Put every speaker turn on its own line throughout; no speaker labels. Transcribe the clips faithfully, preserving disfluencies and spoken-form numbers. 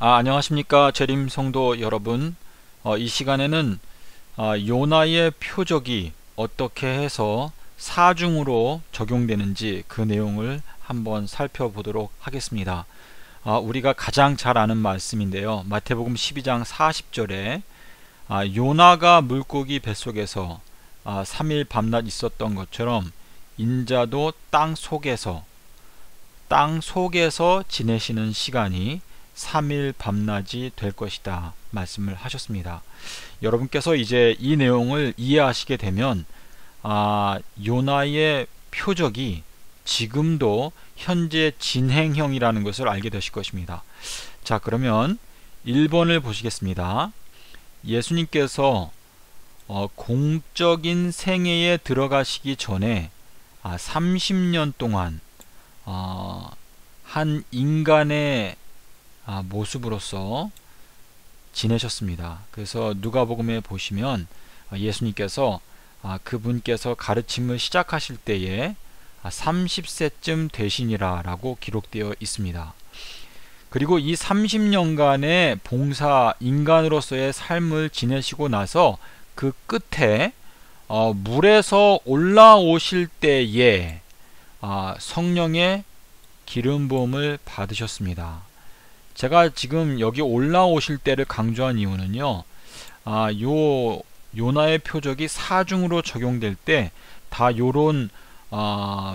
아, 안녕하십니까 재림 성도 여러분. 어, 이 시간에는 어, 요나의 표적이 어떻게 해서 사중으로 적용되는지 그 내용을 한번 살펴보도록 하겠습니다. 아, 우리가 가장 잘 아는 말씀인데요, 마태복음 십이 장 사십 절에 아, 요나가 물고기 뱃속에서 아, 삼 일 밤낮 있었던 것처럼 인자도 땅 속에서 땅 속에서 지내시는 시간이 삼 일 밤낮이 될 것이다 말씀을 하셨습니다. 여러분께서 이제 이 내용을 이해하시게 되면 아, 요나의 표적이 지금도 현재 진행형이라는 것을 알게 되실 것입니다. 자, 그러면 일 번을 보시겠습니다. 예수님께서 어, 공적인 생애에 들어가시기 전에 아, 삼십 년 동안 어, 한 인간의 아, 모습으로서 지내셨습니다. 그래서 누가복음에 보시면 아, 예수님께서 아, 그분께서 가르침을 시작하실 때에 아, 삼십 세쯤 되시니라 라고 기록되어 있습니다. 그리고 이 삼십 년간의 봉사 인간으로서의 삶을 지내시고 나서 그 끝에 어, 물에서 올라오실 때에 아, 성령의 기름 부음을 받으셨습니다. 제가 지금 여기 올라오실 때를 강조한 이유는요, 아, 요 요나의 표적이 사중으로 적용될 때 다 요런 아,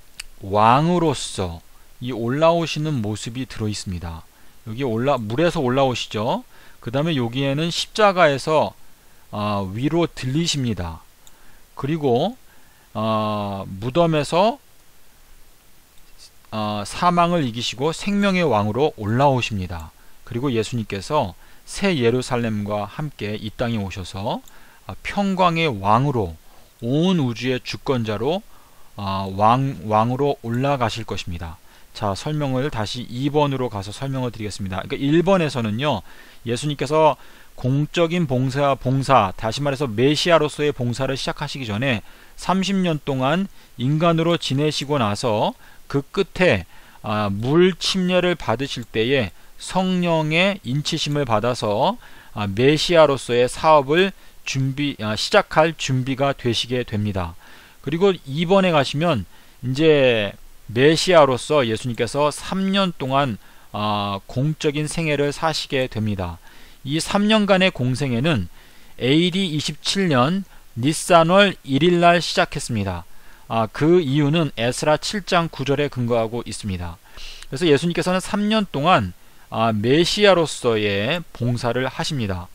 왕으로서 이 올라오시는 모습이 들어 있습니다. 여기 올라 물에서 올라오시죠. 그 다음에 여기에는 십자가에서 아, 위로 들리십니다. 그리고 아, 무덤에서 어, 사망을 이기시고 생명의 왕으로 올라오십니다. 그리고 예수님께서 새 예루살렘과 함께 이 땅에 오셔서 어, 평강의 왕으로 온 우주의 주권자로 어, 왕, 왕으로 올라가실 것입니다. 자, 설명을 다시 이 번으로 가서 설명을 드리겠습니다. 그러니까 일 번에서는요, 예수님께서 공적인 봉사, 봉사, 다시 말해서 메시아로서의 봉사를 시작하시기 전에 삼십 년 동안 인간으로 지내시고 나서 그 끝에 아, 물 침례를 받으실 때에 성령의 인치심을 받아서 아, 메시아로서의 사업을 준비 아, 시작할 준비가 되시게 됩니다. 그리고 이 번에 가시면 이제 메시아로서 예수님께서 삼 년 동안 아, 공적인 생애를 사시게 됩니다. 이 삼 년간의 공생애는 에이디 이십칠 년 니산월 일 일 날 시작했습니다. 아, 그 이유는 에스라 칠 장 구 절에 근거하고 있습니다. 그래서 예수님께서는 삼 년 동안 아, 메시아로서의 봉사를 하십니다.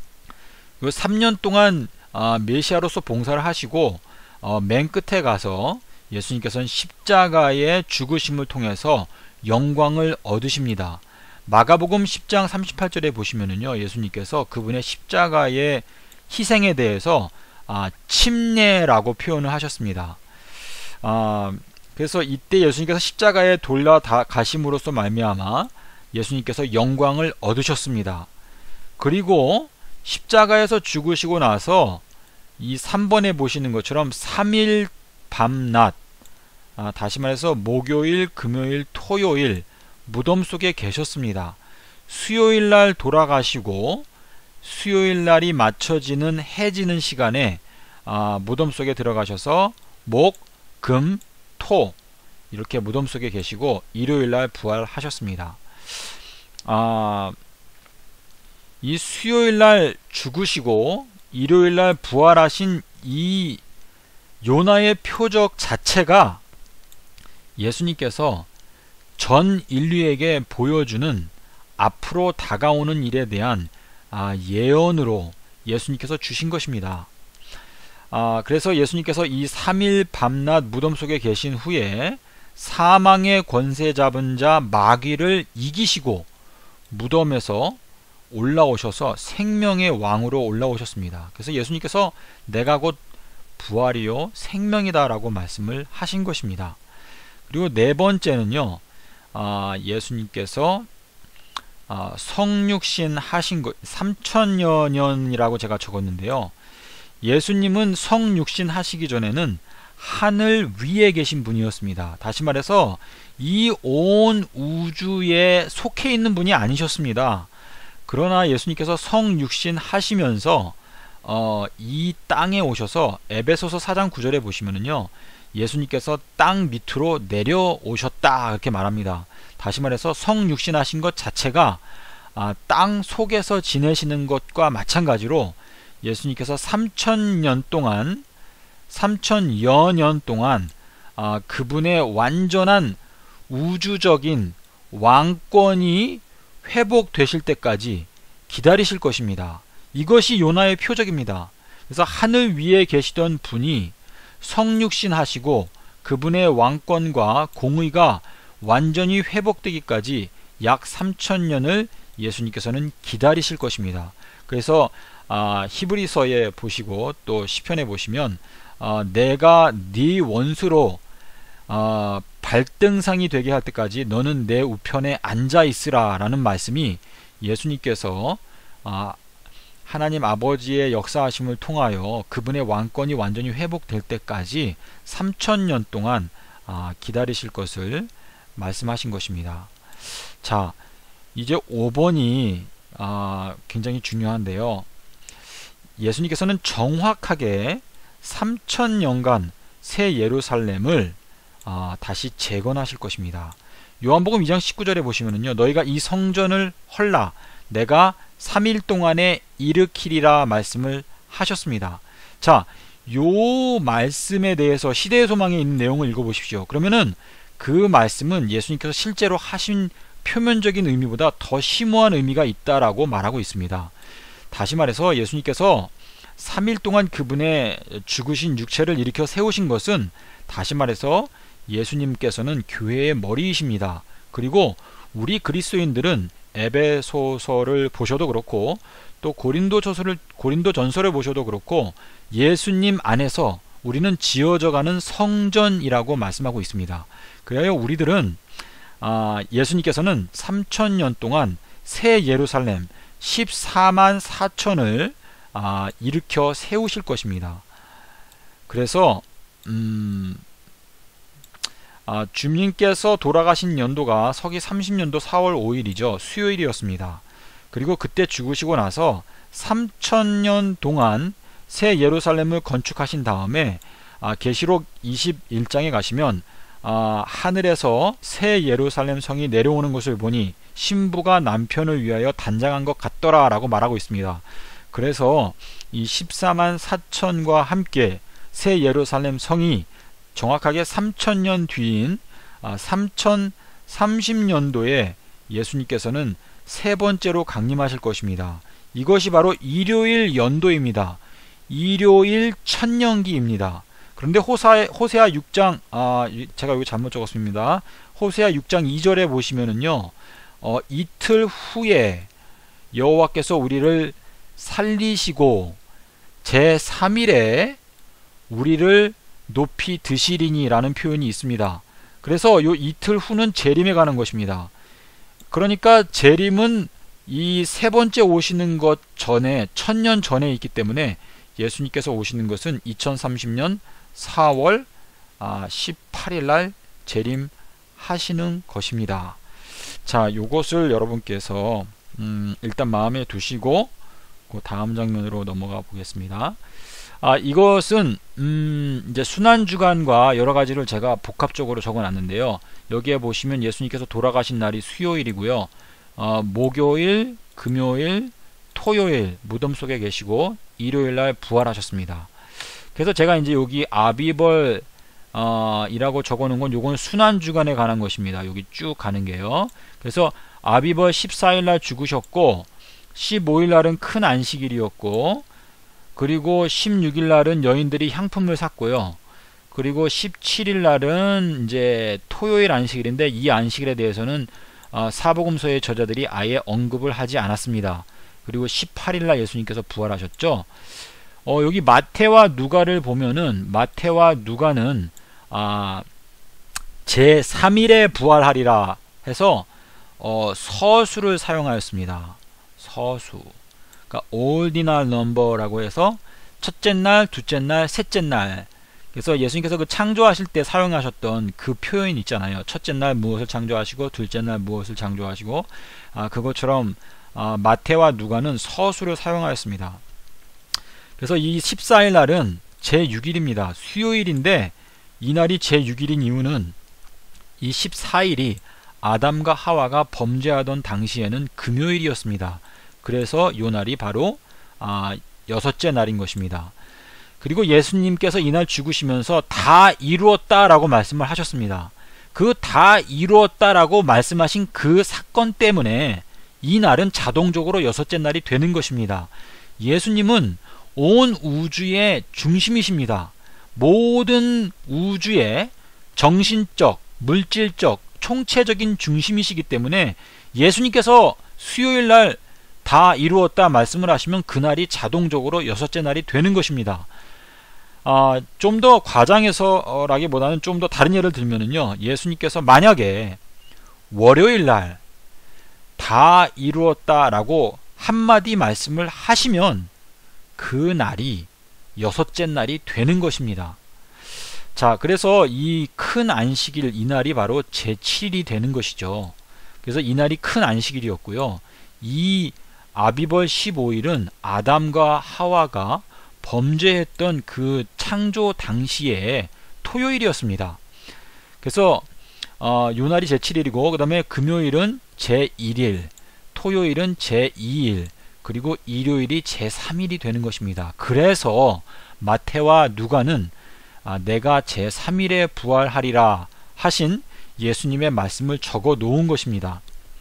그 삼 년 동안 아, 메시아로서 봉사를 하시고 어, 맨 끝에 가서 예수님께서는 십자가의 죽으심을 통해서 영광을 얻으십니다. 마가복음 십 장 삼십팔 절에 보시면은요, 예수님께서 그분의 십자가의 희생에 대해서 아, 침례라고 표현을 하셨습니다. 아, 그래서 이때 예수님께서 십자가에 돌려 가심으로써 말미암아 예수님께서 영광을 얻으셨습니다. 그리고 십자가에서 죽으시고 나서 이 삼 번에 보시는 것처럼 삼 일 밤낮, 아, 다시 말해서 목요일, 금요일, 토요일 무덤 속에 계셨습니다. 수요일 날 돌아가시고 수요일 날이 맞춰지는 해지는 시간에 아, 무덤 속에 들어가셔서 목, 금, 토 이렇게 무덤 속에 계시고 일요일 날 부활하셨습니다. 아, 이 수요일 날 죽으시고 일요일 날 부활하신 이 요나의 표적 자체가 예수님께서 전 인류에게 보여주는 앞으로 다가오는 일에 대한 아, 예언으로 예수님께서 주신 것입니다. 아, 그래서 예수님께서 이 삼 일 밤낮 무덤 속에 계신 후에 사망의 권세 잡은 자 마귀를 이기시고 무덤에서 올라오셔서 생명의 왕으로 올라오셨습니다. 그래서 예수님께서 내가 곧 부활이요 생명이다 라고 말씀을 하신 것입니다. 그리고 네 번째는요, 아, 예수님께서 아, 성육신 하신 것 삼천여 년이라고 제가 적었는데요, 예수님은 성육신 하시기 전에는 하늘 위에 계신 분이었습니다. 다시 말해서 이 온 우주에 속해 있는 분이 아니셨습니다. 그러나 예수님께서 성육신 하시면서 어, 이 땅에 오셔서 에베소서 사 장 구 절에 보시면은요, 예수님께서 땅 밑으로 내려오셨다 그렇게 말합니다. 다시 말해서 성육신 하신 것 자체가 아, 땅 속에서 지내시는 것과 마찬가지로 예수님께서 삼천 년 동안 삼천여 년 동안 아, 그분의 완전한 우주적인 왕권이 회복되실 때까지 기다리실 것입니다. 이것이 요나의 표적입니다. 그래서 하늘 위에 계시던 분이 성육신 하시고 그분의 왕권과 공의가 완전히 회복되기까지 약 삼천 년을 예수님께서는 기다리실 것입니다. 그래서 아, 히브리서에 보시고 또 시편에 보시면 아, 내가 네 원수로 아, 발등상이 되게 할 때까지 너는 내 우편에 앉아 있으라 라는 말씀이 예수님께서 아, 하나님 아버지의 역사하심을 통하여 그분의 왕권이 완전히 회복될 때까지 삼천 년 동안 아, 기다리실 것을 말씀하신 것입니다. 자, 이제 오 번이 아, 굉장히 중요한데요. 예수님께서는 정확하게 삼천 년간 새 예루살렘을 아, 다시 재건하실 것입니다. 요한복음 이 장 십구 절에 보시면은요, 너희가 이 성전을 헐라 내가 삼 일 동안에 일으키리라 말씀을 하셨습니다. 자, 요 말씀에 대해서 시대의 소망에 있는 내용을 읽어보십시오. 그러면은 그 말씀은 예수님께서 실제로 하신 표면적인 의미보다 더 심오한 의미가 있다라고 말하고 있습니다. 다시 말해서 예수님께서 삼 일 동안 그분의 죽으신 육체를 일으켜 세우신 것은 다시 말해서 예수님께서는 교회의 머리이십니다. 그리고 우리 그리스도인들은 에베소서를 보셔도 그렇고 또 고린도전서를 고린도전서를 보셔도 그렇고 예수님 안에서 우리는 지어져가는 성전이라고 말씀하고 있습니다. 그래야 우리들은 아, 예수님께서는 삼천 년 동안 새 예루살렘 십사만 사천을 아, 일으켜 세우실 것입니다. 그래서 음, 아, 주님께서 돌아가신 연도가 서기 삼십 년도 사월 오일이죠. 수요일이었습니다. 그리고 그때 죽으시고 나서 삼천 년 동안 새 예루살렘을 건축하신 다음에 아, 계시록 이십일 장에 가시면 아, 하늘에서 새 예루살렘 성이 내려오는 것을 보니 신부가 남편을 위하여 단장한 것 같더라 라고 말하고 있습니다. 그래서 이 십사만 사천과 함께 새 예루살렘 성이 정확하게 삼천 년 뒤인 아, 삼천삼십 년도에 예수님께서는 세 번째로 강림하실 것입니다. 이것이 바로 일요일 연도입니다. 일요일 천년기입니다. 그런데 호사, 호세아 육 장 아, 제가 여기 잘못 적었습니다. 호세아 육 장 이 절에 보시면은요, 어, 이틀 후에 여호와께서 우리를 살리시고 제삼 일에 우리를 높이 드시리니 라는 표현이 있습니다. 그래서 요 이틀 후는 재림에 가는 것입니다. 그러니까 재림은 이 세 번째 오시는 것 전에 천년 전에 있기 때문에 예수님께서 오시는 것은 이천삼십 년 사월 십팔 일 날 재림하시는 것입니다. 자, 요것을 여러분께서 음, 일단 마음에 두시고 그 다음 장면으로 넘어가 보겠습니다. 아, 이것은 음, 이제 순환주간과 여러가지를 제가 복합적으로 적어놨는데요. 여기에 보시면 예수님께서 돌아가신 날이 수요일이고요. 어, 목요일, 금요일, 토요일 무덤 속에 계시고 일요일날 부활하셨습니다. 그래서 제가 이제 여기 아비벌 어, 이라고 적어놓은 건 요건 순환주간에 관한 것입니다. 여기 쭉 가는 게요. 그래서 아비벌 십사 일날 죽으셨고 십오 일날은 큰 안식일이었고, 그리고 십육 일날은 여인들이 향품을 샀고요. 그리고 십칠 일날은 이제 토요일 안식일인데 이 안식일에 대해서는 어, 사복음서의 저자들이 아예 언급을 하지 않았습니다. 그리고 십팔 일날 예수님께서 부활하셨죠. 어, 여기 마태와 누가를 보면은 마태와 누가는 아, 제삼 일에 부활하리라 해서 어, 서수를 사용하였습니다. 서수. 그러니까 ordinal number라고 해서 첫째 날, 둘째 날, 셋째 날. 그래서 예수님께서 그 창조하실 때 사용하셨던 그 표현 있잖아요. 첫째 날 무엇을 창조하시고 둘째 날 무엇을 창조하시고, 아, 그것처럼 아, 마태와 누가는 서술을 사용하였습니다. 그래서 이 십사 일 날은 제육 일입니다. 수요일인데 이 날이 제육 일인 이유는 이 십사 일이 아담과 하와가 범죄하던 당시에는 금요일이었습니다. 그래서 이 날이 바로 아, 여섯째 날인 것입니다. 그리고 예수님께서 이날 죽으시면서 다 이루었다라고 말씀을 하셨습니다. 그 다 이루었다라고 말씀하신 그 사건 때문에 이 날은 자동적으로 여섯째 날이 되는 것입니다. 예수님은 온 우주의 중심이십니다. 모든 우주의 정신적, 물질적, 총체적인 중심이시기 때문에 예수님께서 수요일 날 다 이루었다 말씀을 하시면 그날이 자동적으로 여섯째 날이 되는 것입니다. 아, 좀 더 과장해서 라기보다는 좀 더 다른 예를 들면은요, 예수님께서 만약에 월요일 날 다 이루었다 라고 한마디 말씀을 하시면 그 날이 여섯째 날이 되는 것입니다. 자, 그래서 이 큰 안식일, 이 날이 바로 제칠 일이 되는 것이죠. 그래서 이 날이 큰 안식일이었고요. 이 아비벌 십오 일은 아담과 하와가 범죄했던 그 창조 당시에 토요일이었습니다. 그래서 어, 요 날이 제칠 일이고, 그 다음에 금요일은 제일 일, 토요일은 제이 일, 그리고 일요일이 제삼 일이 되는 것입니다. 그래서 마태와 누가는 아, 내가 제삼 일에 부활하리라 하신 예수님의 말씀을 적어 놓은 것입니다.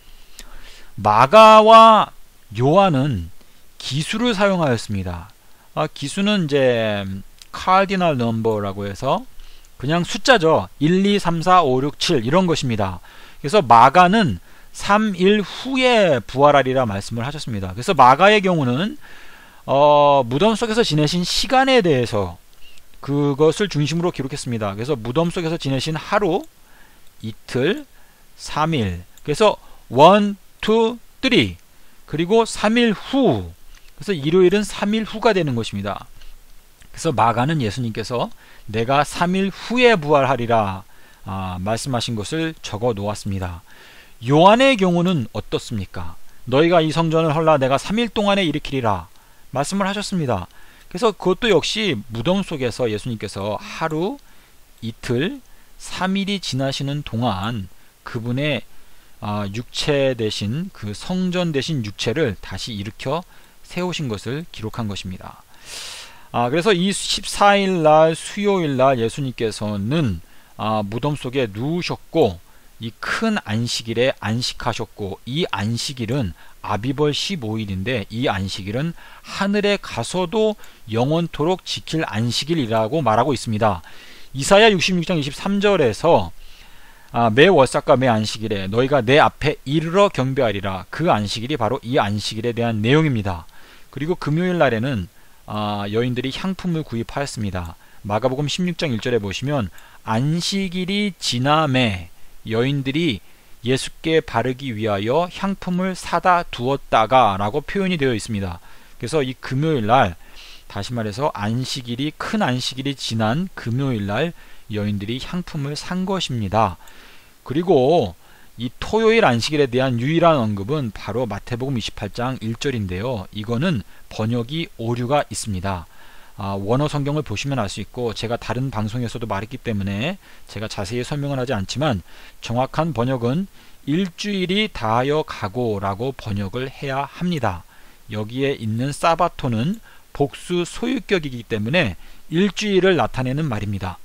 마가와 요한은 기수를 사용하였습니다. 아, 기수는 이제 카디널 넘버라고 해서 그냥 숫자죠. 일, 이, 삼, 사, 오, 육, 칠 이런 것입니다. 그래서 마가는 삼 일 후에 부활하리라 말씀을 하셨습니다. 그래서 마가의 경우는 어, 무덤 속에서 지내신 시간에 대해서 그것을 중심으로 기록했습니다. 그래서 무덤 속에서 지내신 하루, 이틀, 삼 일, 그래서 일, 이, 삼, 그리고 삼 일 후, 그래서 일요일은 삼 일 후가 되는 것입니다. 그래서 마가는 예수님께서 내가 삼 일 후에 부활하리라 아, 말씀하신 것을 적어 놓았습니다. 요한의 경우는 어떻습니까? 너희가 이 성전을 헐라 내가 삼 일 동안에 일으키리라 말씀을 하셨습니다. 그래서 그것도 역시 무덤 속에서 예수님께서 하루, 이틀, 삼 일이 지나시는 동안 그분의 아, 육체 대신 그 성전 대신 육체를 다시 일으켜 세우신 것을 기록한 것입니다. 아, 그래서 이 십사 일 날 수요일 날 예수님께서는 아, 무덤 속에 누우셨고 이 큰 안식일에 안식하셨고, 이 안식일은 아비벌 십오 일인데 이 안식일은 하늘에 가서도 영원토록 지킬 안식일이라고 말하고 있습니다. 이사야 육십육 장 이십삼 절에서 아, 매 월삭과 매 안식일에 너희가 내 앞에 이르러 경배하리라, 그 안식일이 바로 이 안식일에 대한 내용입니다. 그리고 금요일 날에는 아, 여인들이 향품을 구입하였습니다. 마가복음 십육 장 일 절에 보시면 안식일이 지남에 여인들이 예수께 바르기 위하여 향품을 사다 두었다가 라고 표현이 되어 있습니다. 그래서 이 금요일 날, 다시 말해서 안식일이 큰 안식일이 지난 금요일 날 여인들이 향품을 산 것입니다. 그리고 이 토요일 안식일에 대한 유일한 언급은 바로 마태복음 이십팔 장 일 절인데요. 이거는 번역이 오류가 있습니다. 아, 원어 성경을 보시면 알 수 있고, 제가 다른 방송에서도 말했기 때문에 제가 자세히 설명을 하지 않지만 정확한 번역은 일주일이 다하여 가고 라고 번역을 해야 합니다. 여기에 있는 사바토는 복수 소유격이기 때문에 일주일을 나타내는 말입니다.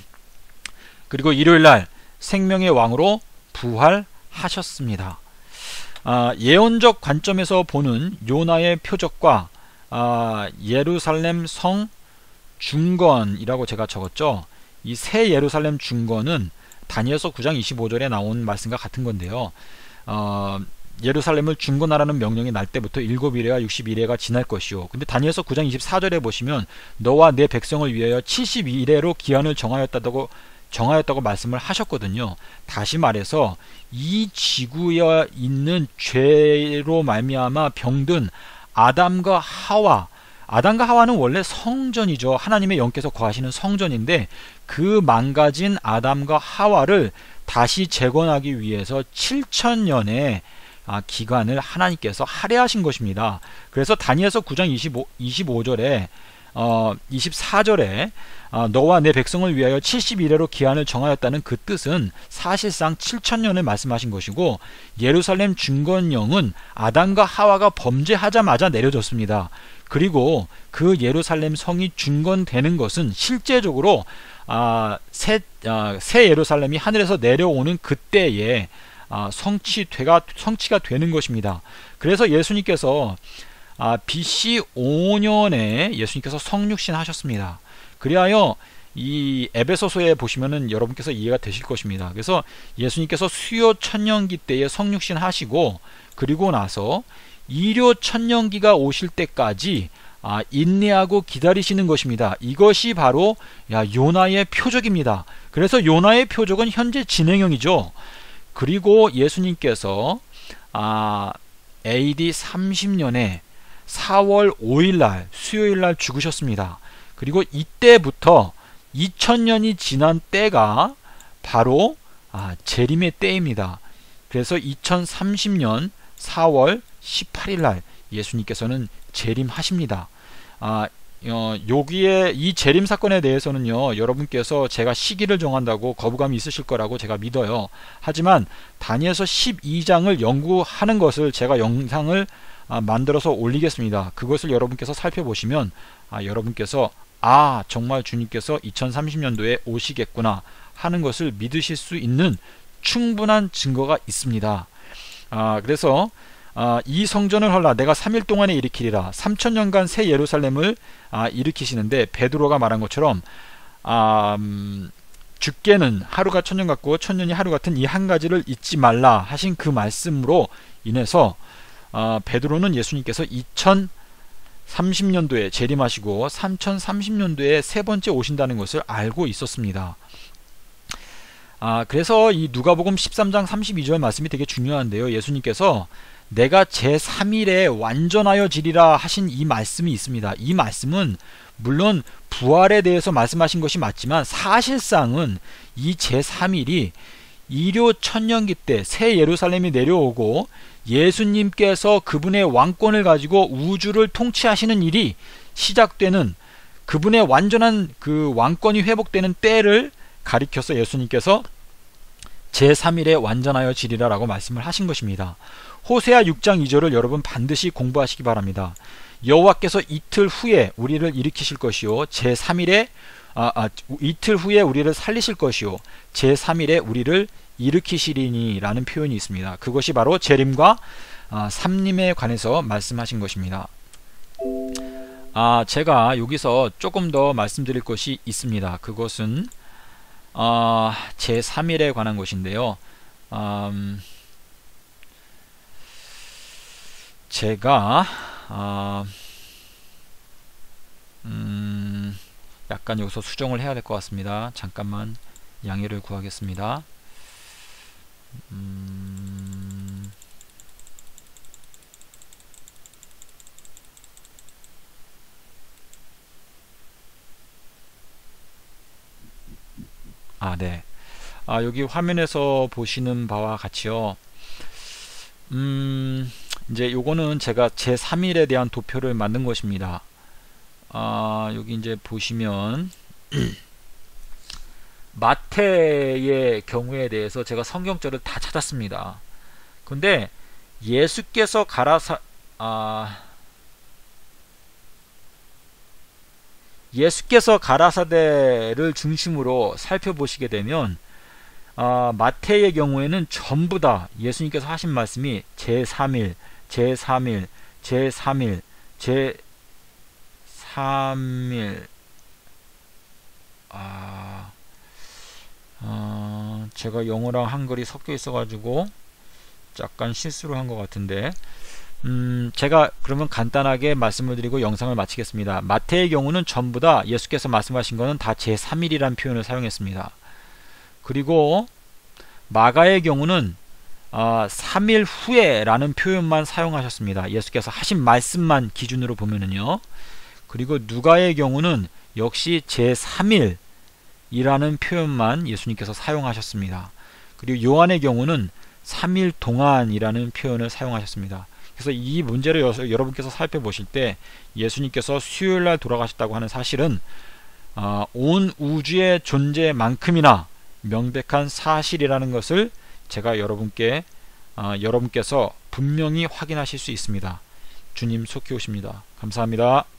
그리고 일요일날 생명의 왕으로 부활하셨습니다. 아, 예언적 관점에서 보는 요나의 표적과 아, 예루살렘 성 중건이라고 제가 적었죠. 이 새 예루살렘 중건은 다니엘서 구 장 이십오 절에 나온 말씀과 같은 건데요. 어, 예루살렘을 중건하라는 명령이 날 때부터 일곱 일회와 육십일 회가 지날 것이요. 근데 다니엘서 구 장 이십사 절에 보시면 너와 내 백성을 위하여 칠십이 일회로 기한을 정하였다고 정하였다고 말씀을 하셨거든요. 다시 말해서 이 지구에 있는 죄로 말미암아 병든 아담과 하와, 아담과 하와는 원래 성전이죠. 하나님의 영께서 거하시는 성전인데 그 망가진 아담과 하와를 다시 재건하기 위해서 칠천 년의 아, 기간을 하나님께서 할애하신 것입니다. 그래서 다니엘서 구 장 이십오, 이십오 절에 어, 이십사 절에 어, 너와 내 백성을 위하여 칠십 일회로 기한을 정하였다는 그 뜻은 사실상 칠천 년을 말씀하신 것이고, 예루살렘 중건령은 아담과 하와가 범죄하자마자 내려졌습니다. 그리고 그 예루살렘 성이 중건되는 것은 실제적으로 아, 새, 아, 새 예루살렘이 하늘에서 내려오는 그때에 아, 성취되가, 성취가 되는 것입니다. 그래서 예수님께서 아, 비씨 오 년에 예수님께서 성육신 하셨습니다. 그리하여 이 에베소서에 보시면은 여러분께서 이해가 되실 것입니다. 그래서 예수님께서 수요 천년기 때에 성육신 하시고, 그리고 나서 이료 천년기가 오실 때까지 아, 인내하고 기다리시는 것입니다. 이것이 바로 야, 요나의 표적입니다. 그래서 요나의 표적은 현재 진행형이죠. 그리고 예수님께서 아, 에이디 삼십 년에 사월 오일날 수요일날 죽으셨습니다. 그리고 이때부터 이천 년이 지난 때가 바로 아, 재림의 때입니다. 그래서 이천삼십 년 사월 십팔일날 예수님께서는 재림하십니다. 아, 어, 여기에 이 재림 사건에 대해서는요, 여러분께서 제가 시기를 정한다고 거부감이 있으실 거라고 제가 믿어요. 하지만 다니엘서 십이 장을 연구하는 것을 제가 영상을 아, 만들어서 올리겠습니다. 그것을 여러분께서 살펴보시면 아, 여러분께서 아, 정말 주님께서 이천삼십 년도에 오시겠구나 하는 것을 믿으실 수 있는 충분한 증거가 있습니다. 아, 그래서 아, 이 성전을 헐라 내가 삼 일 동안에 일으키리라. 삼천 년간 새 예루살렘을 아, 일으키시는데, 베드로가 말한 것처럼 아, 음, 주께는 하루가 천년 같고 천년이 하루 같은 이 한 가지를 잊지 말라 하신 그 말씀으로 인해서 아, 베드로는 예수님께서 이천삼십 년도에 재림하시고 삼천삼십 년도에 세 번째 오신다는 것을 알고 있었습니다. 아, 그래서 이 누가복음 십삼 장 삼십이 절 말씀이 되게 중요한데요. 예수님께서 내가 제삼 일에 완전하여 지리라 하신 이 말씀이 있습니다. 이 말씀은 물론 부활에 대해서 말씀하신 것이 맞지만, 사실상은 이 제삼 일이 이료 천년기 때 새 예루살렘이 내려오고 예수님께서 그분의 왕권을 가지고 우주를 통치하시는 일이 시작되는, 그분의 완전한 그 왕권이 회복되는 때를 가리켜서 예수님께서 제삼 일에 완전하여 지리라 라고 말씀을 하신 것입니다. 호세아 육 장 이 절을 여러분 반드시 공부하시기 바랍니다. 여호와께서 이틀 후에 우리를 일으키실 것이요 제삼 일에 아, 아, 이틀 후에 우리를 살리실 것이요 제삼 일에 우리를 일으키시리니 라는 표현이 있습니다. 그것이 바로 재림과 아, 삼림에 관해서 말씀하신 것입니다. 아, 제가 여기서 조금 더 말씀드릴 것이 있습니다. 그것은 아, 제삼 일에 관한 것인데요. 음, 제가 아, 음, 약간 여기서 수정을 해야 될 것 같습니다. 잠깐만 양해를 구하겠습니다. 음, 아, 네. 아, 여기 화면에서 보시는 바와 같이요. 음, 이제 요거는 제가 제삼 일에 대한 도표를 만든 것입니다. 아, 여기 이제 보시면 마태의 경우에 대해서 제가 성경절을 다 찾았습니다. 근데 예수께서 가라사 아, 예수께서 가라사대를 중심으로 살펴보시게 되면 아, 마태의 경우에는 전부 다 예수님께서 하신 말씀이 제삼 일, 제삼 일, 제삼 일, 제삼 일 아, 어, 제가 영어랑 한글이 섞여 있어 가지고 약간 실수를 한 것 같은데, 음, 제가 그러면 간단하게 말씀을 드리고 영상을 마치겠습니다. 마태의 경우는 전부 다 예수께서 말씀하신 것은 다 제삼 일이라는 표현을 사용했습니다. 그리고 마가의 경우는 아, 삼 일 후에 라는 표현만 사용하셨습니다. 예수께서 하신 말씀만 기준으로 보면은요. 그리고 누가의 경우는 역시 제삼 일이라는 표현만 예수님께서 사용하셨습니다. 그리고 요한의 경우는 삼 일 동안이라는 표현을 사용하셨습니다. 그래서 이 문제를 여러분께서 살펴보실 때 예수님께서 수요일날 돌아가셨다고 하는 사실은 어, 온 우주의 존재만큼이나 명백한 사실이라는 것을 제가 여러분께 어, 여러분께서 분명히 확인하실 수 있습니다. 주님 속히 오십니다. 감사합니다.